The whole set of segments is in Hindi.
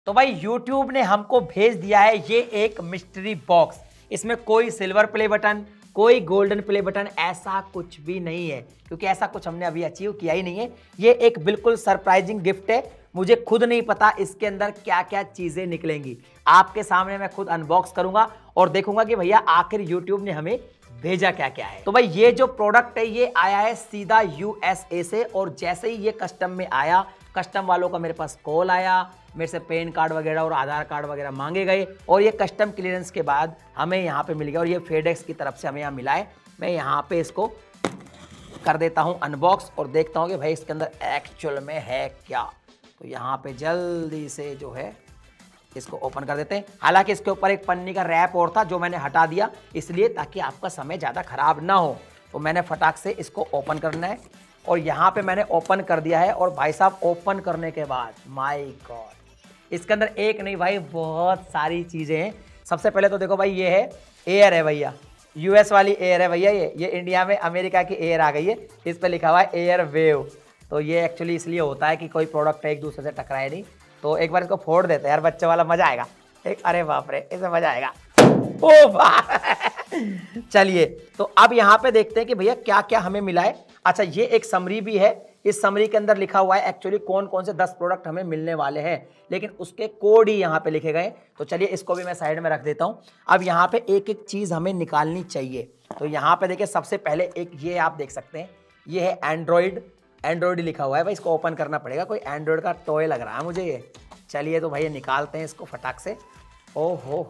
तो भाई YouTube ने हमको भेज दिया है ये एक मिस्ट्री बॉक्स। इसमें कोई सिल्वर प्ले बटन, कोई गोल्डन प्ले बटन, ऐसा कुछ भी नहीं है, क्योंकि ऐसा कुछ हमने अभी अचीव किया ही नहीं है। ये एक बिल्कुल सरप्राइजिंग गिफ्ट है। मुझे खुद नहीं पता इसके अंदर क्या क्या चीजें निकलेंगी। आपके सामने मैं खुद अनबॉक्स करूंगा और देखूंगा कि भैया आखिर YouTube ने हमें भेजा क्या क्या है। तो भाई ये जो प्रोडक्ट है ये आया है सीधा USA से, और जैसे ही ये कस्टम में आया, कस्टम वालों का मेरे पास कॉल आया, मेरे से पैन कार्ड वगैरह और आधार कार्ड वगैरह मांगे गए, और ये कस्टम क्लियरेंस के बाद हमें यहाँ पे मिल गया, और ये फेडेक्स की तरफ से हमें यहाँ मिला है। मैं यहाँ पे इसको कर देता हूँ अनबॉक्स और देखता हूँ कि भाई इसके अंदर एक्चुअल में है क्या। तो यहाँ पे जल्दी से जो है इसको ओपन कर देते हैं। हालांकि इसके ऊपर एक पन्नी का रैप और था जो मैंने हटा दिया, इसलिए ताकि आपका समय ज़्यादा खराब ना हो। तो मैंने फटाक से इसको ओपन करना है, और यहाँ पे मैंने ओपन कर दिया है। और भाई साहब ओपन करने के बाद माय गॉड, इसके अंदर एक नहीं भाई बहुत सारी चीज़ें हैं। सबसे पहले तो देखो भाई ये है एयर है भैया, US वाली एयर है भैया। ये इंडिया में अमेरिका की एयर आ गई है, इस पर लिखा हुआ है एयर वेव। तो ये एक्चुअली इसलिए होता है कि कोई प्रोडक्ट एक दूसरे से टकराए नहीं। तो एक बार इसको फोड़ देते हैं यार, बच्चे वाला मजा आएगा। एक अरे बाप रे, इसमें मजा आएगा। ओ वाह चलिए, तो अब यहाँ पे देखते हैं कि भैया क्या क्या हमें मिला है। अच्छा, ये एक समरी भी है। इस समरी के अंदर लिखा हुआ है एक्चुअली कौन कौन से 10 प्रोडक्ट हमें मिलने वाले हैं, लेकिन उसके कोड ही यहाँ पे लिखे गए। तो चलिए इसको भी मैं साइड में रख देता हूँ। अब यहाँ पे एक एक चीज़ हमें निकालनी चाहिए। तो यहाँ पे देखिए सबसे पहले एक ये आप देख सकते हैं, ये है एंड्रॉयड लिखा हुआ है भाई। इसको ओपन करना पड़ेगा, कोई एंड्रॉयड का टॉय लग रहा है मुझे ये। चलिए तो भैया निकालते हैं इसको फटाक से। ओ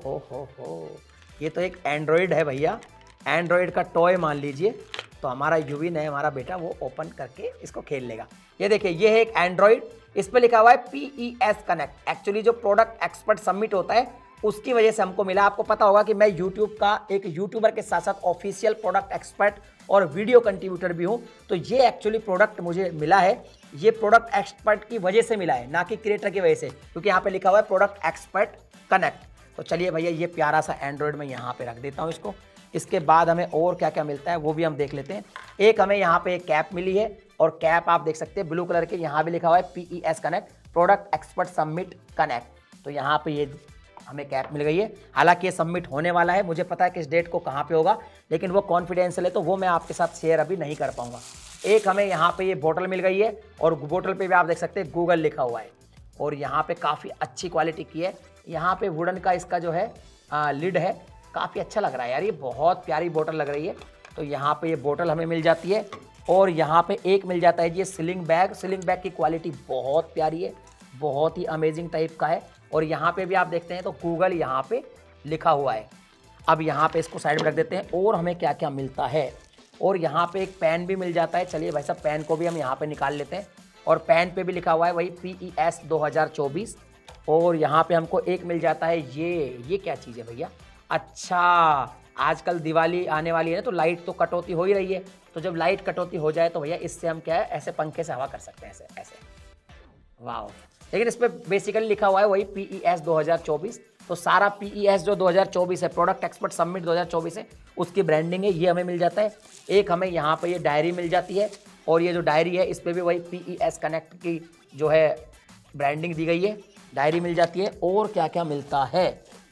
हो, ये तो एक एंड्रॉयड है भैया, एंड्रॉयड का टॉय मान लीजिए। तो हमारा युविन है, हमारा बेटा, वो ओपन करके इसको खेल लेगा। ये देखिए ये है एक एंड्रॉयड, इस पर लिखा हुआ है PES कनेक्ट। एक्चुअली जो प्रोडक्ट एक्सपर्ट सबमिट होता है उसकी वजह से हमको मिला। आपको पता होगा कि मैं यूट्यूब का एक यूट्यूबर के साथ साथ ऑफिशियल प्रोडक्ट एक्सपर्ट और वीडियो कंट्रीब्यूटर भी हूँ। तो ये एक्चुअली प्रोडक्ट मुझे मिला है, ये प्रोडक्ट एक्सपर्ट की वजह से मिला है, ना कि क्रिएटर की वजह से, क्योंकि यहाँ पे लिखा हुआ है प्रोडक्ट एक्सपर्ट कनेक्ट। तो चलिए भैया ये प्यारा सा एंड्रॉयड में यहाँ पे रख देता हूँ इसको। इसके बाद हमें और क्या क्या मिलता है वो भी हम देख लेते हैं। एक हमें यहाँ पे एक कैप मिली है, और कैप आप देख सकते हैं ब्लू कलर के, यहाँ भी लिखा हुआ है PES connect product expert submit connect. तो यहाँ पे ये हमें कैप मिल गई है। हालांकि ये सबमिट होने वाला है, मुझे पता है किस डेट को कहाँ पे होगा, लेकिन वो कॉन्फिडेंशियल है तो वो मैं आपके साथ शेयर अभी नहीं कर पाऊंगा। एक हमें यहाँ पे ये बोतल मिल गई है, और बोतल पे भी आप देख सकते हैं गूगल लिखा हुआ है, और यहाँ पे काफ़ी अच्छी क्वालिटी की है। यहाँ पे वुडन का इसका जो है लिड है, काफ़ी अच्छा लग रहा है यार, ये बहुत प्यारी बोतल लग रही है। तो यहाँ पे ये बोतल हमें मिल जाती है, और यहाँ पे एक मिल जाता है ये सिलिंग बैग की क्वालिटी बहुत प्यारी है, बहुत ही अमेजिंग टाइप का है। और यहाँ पे भी आप देखते हैं तो गूगल यहाँ पे लिखा हुआ है। अब यहाँ पे इसको साइड में रख देते हैं, और हमें क्या क्या मिलता है। और यहाँ पे एक पेन भी मिल जाता है। चलिए भाई साहब पेन को भी हम यहाँ पे निकाल लेते हैं, और पेन पे भी लिखा हुआ है वही PES 2024। और यहाँ पे हमको एक मिल जाता है ये क्या चीज़ है भैया। अच्छा, आजकल दिवाली आने वाली है ना, तो लाइट तो कटौती हो ही रही है। तो जब लाइट कटौती हो जाए तो भैया इससे हम क्या है, ऐसे पंखे से हवा कर सकते हैं, ऐसे वाह। लेकिन इस पर बेसिकली लिखा हुआ है वही PES 2024। तो सारा PES जो 2024 है, प्रोडक्ट एक्सपर्ट सबमिट 2024 है, उसकी ब्रांडिंग है, ये हमें मिल जाता है। एक हमें यहाँ पे ये डायरी मिल जाती है, और ये जो डायरी है इस पर भी वही PES कनेक्ट की जो है ब्रांडिंग दी गई है, डायरी मिल जाती है। और क्या क्या मिलता है,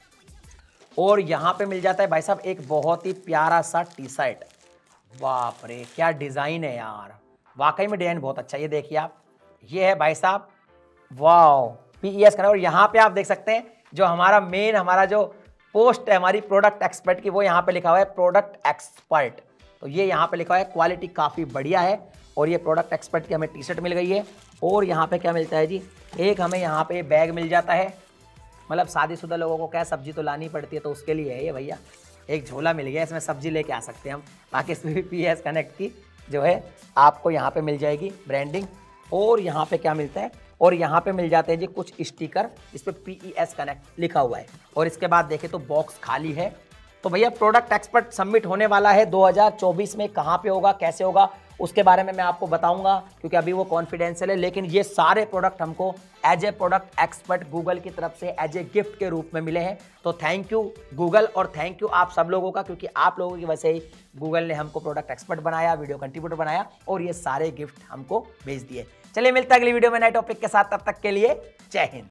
और यहाँ पे मिल जाता है भाई साहब एक बहुत ही प्यारा सा टी-शर्ट। बाप रे क्या डिज़ाइन है यार, वाकई में डिज़ाइन बहुत अच्छा है। ये देखिए आप, ये है भाई साहब, वाओ PES का। और यहाँ पे आप देख सकते हैं जो हमारा जो पोस्ट है हमारी प्रोडक्ट एक्सपर्ट की, वो यहाँ पे लिखा हुआ है प्रोडक्ट एक्सपर्ट। तो ये यहाँ पे लिखा हुआ है, क्वालिटी काफ़ी बढ़िया है। और ये प्रोडक्ट एक्सपर्ट की हमें टी-शर्ट मिल गई है। और यहाँ पे क्या मिलता है जी, एक हमें यहाँ पे बैग मिल जाता है। मतलब शादीशुदा लोगों को क्या सब्जी तो लानी पड़ती है, तो उसके लिए है ये भैया। एक झोला मिल गया, इसमें सब्जी लेके आ सकते हैं हम। बाकी इसमें भी PES कनेक्ट की जो है आपको यहाँ पे मिल जाएगी ब्रांडिंग। और यहाँ पे क्या मिलता है, और यहाँ पे मिल जाते हैं जी कुछ स्टिकर, इस पर PES कनेक्ट लिखा हुआ है। और इसके बाद देखें तो बॉक्स खाली है। तो भैया प्रोडक्ट एक्सपर्ट सबमिट होने वाला है 2024 में, कहाँ पे होगा, कैसे होगा, उसके बारे में मैं आपको बताऊंगा, क्योंकि अभी वो कॉन्फिडेंशियल है। लेकिन ये सारे प्रोडक्ट हमको as a product expert Google की तरफ से एज ए गिफ्ट के रूप में मिले हैं। तो थैंक यू गूगल, और थैंक यू आप सब लोगों का, क्योंकि आप लोगों की वजह से ही गूगल ने हमको प्रोडक्ट एक्सपर्ट बनाया, वीडियो कंट्रीब्यूटर बनाया, और ये सारे गिफ्ट हमको भेज दिए। चलिए मिलता है अगली वीडियो में नए टॉपिक के साथ, तब तक के लिए जय हिंद।